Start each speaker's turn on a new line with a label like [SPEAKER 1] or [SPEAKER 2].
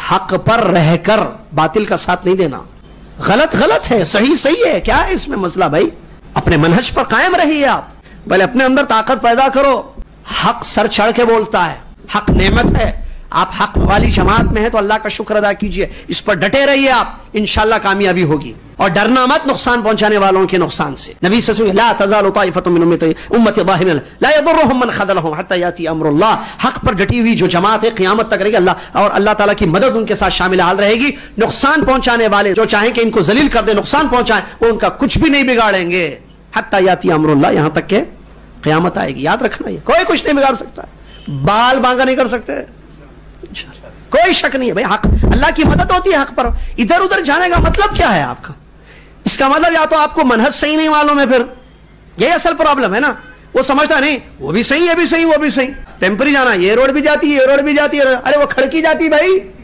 [SPEAKER 1] حق پر رہ کر باطل کا ساتھ نہیں دینا. غلط غلط ہے، صحیح صحیح ہے، کیا ہے اس میں مسئلہ بھائی؟ اپنے منہج پر قائم رہیے آپ. بھلے اپنے اندر طاقت پیدا کرو. حق سر چڑھ کے بولتا ہے، حق نعمت ہے. آپ حق والی جماعت میں ہیں تو اللہ کا شکر ادا کیجئے، اس پر ڈٹے رہیے، آپ انشاءاللہ کامیابی ہوگی. اور ڈرنا مت نقصان پہنچانے والوں کے نقصان سے. نبی صلی اللہ علیہ وسلم لا تزال طائفة من امتی ظاہرین لا يضرهم من خذلهم حتى یاتی امر اللہ. حق پر ڈٹی ہوئی جو جماعت ہے قیامت تک رہے گی، اللہ اور اللہ تعالیٰ کی مدد ان کے ساتھ شامل حال رہے گی. نقصان پہنچانے والے جو چاہیں کہ ان کو ذلیل کر دیں، نقصان پہنچائیں، وہ ان کا کچھ بھی نہیں بگاڑیں گے. حتى یاتی امر اللہ، یہاں تک کہ قیامت آئے گی. یاد رکھنا، یہ کوئی کچھ نہیں بگاڑ سکتا. بال بانگا نہیں کر سکتے، کوئی شک نہیں ہے بھائی. حق اللہ کی مدد ہوتی ہے حق پر. ادھر ادھر جانے کا مطلب کیا ہے آپ کا؟ اس کا مطلب یا تو آپ کو منہج صحیح نہیں معلوم ہے، پھر یہی اصل پرابلم ہے نا. وہ سمجھتا نہیں وہ بھی صحیح، یہ بھی صحیح، وہ بھی صحیح. ٹیمپری جانا، یہ روڈ بھی جاتی ہے، یہ روڈ بھی جاتی ہے. ارے وہ کھڑکی جاتی بھائی.